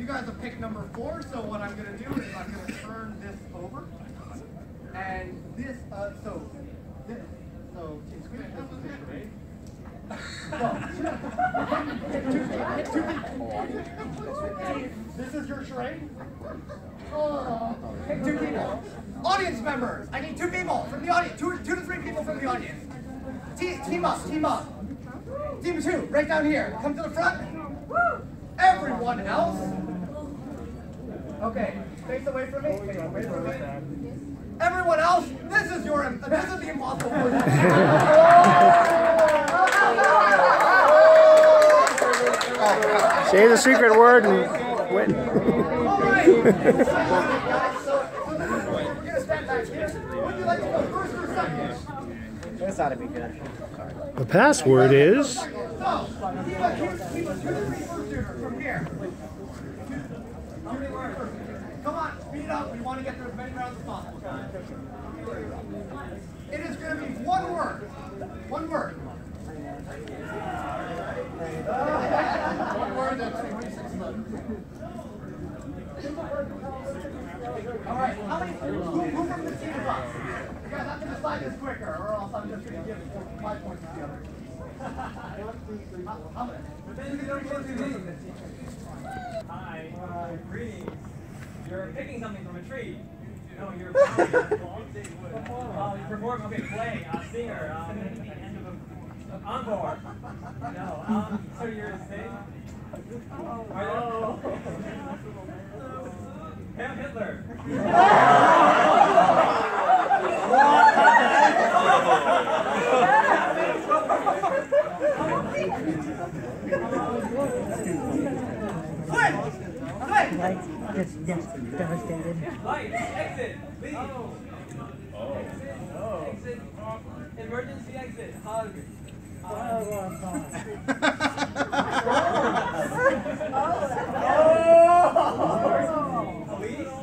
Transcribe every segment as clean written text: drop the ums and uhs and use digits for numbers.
You guys have picked number 4, so what I'm going to do is I'm going to turn this over. And this, so Team Squeak, this is the charade. This is your charade? Pick 2 people. Audience members, I need 2 people from the audience. 2 to 3 people from the audience. Team up, team up. Team 2, right down here. Come to the front. Everyone else. Okay, face away from me. Face away from me. Everyone else, this is the impossible word. Say the secret word and win. All right. So we're going to stand back here. Would you like to go first or second? This ought to be good. The password is... So, keep a 2 to 3 first shooter from here. Come on, speed up. We want to get through as many rounds as possible, guys. It is going to be 1 word. 1 word. 1 word that's 26 left. All right, who from the team is up? You guys have to decide this quicker, or else I'm just going to give 5 points to the other. Hi, greetings. You're picking something from a tree. No, you're perform. Okay, play, singer, encore. No, so you're sing. Pam Hitler. Just devastated. Lights, exit, leave. Exit, emergency exit, hug. Police.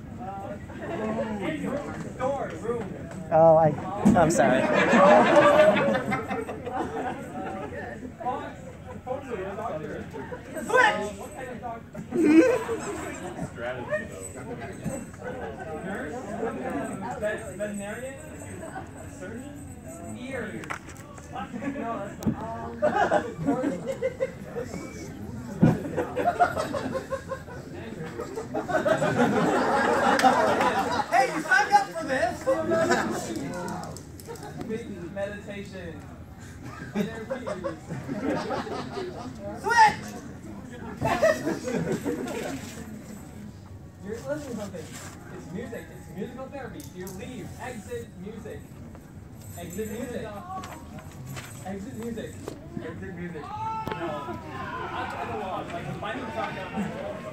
Door, room. Oh, I'm sorry. Switch! Strategy, though. Nurse? Veterinarian? Surgeon? Ears? No, that's not. Hey, you signed up for this! Meditation. Switch! You're listening to something. It's music. It's musical therapy. You leave. Exit music. Exit music. Exit music. Exit music. No. I don't want. Like, the mic is talking down.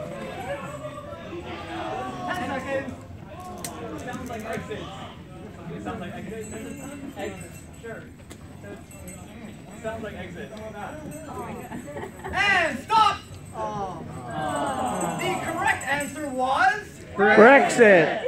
10 seconds. It sounds like exit. It sounds like exit. Exit. Sure. It sounds like exit. And stop! The correct answer was... Brexit.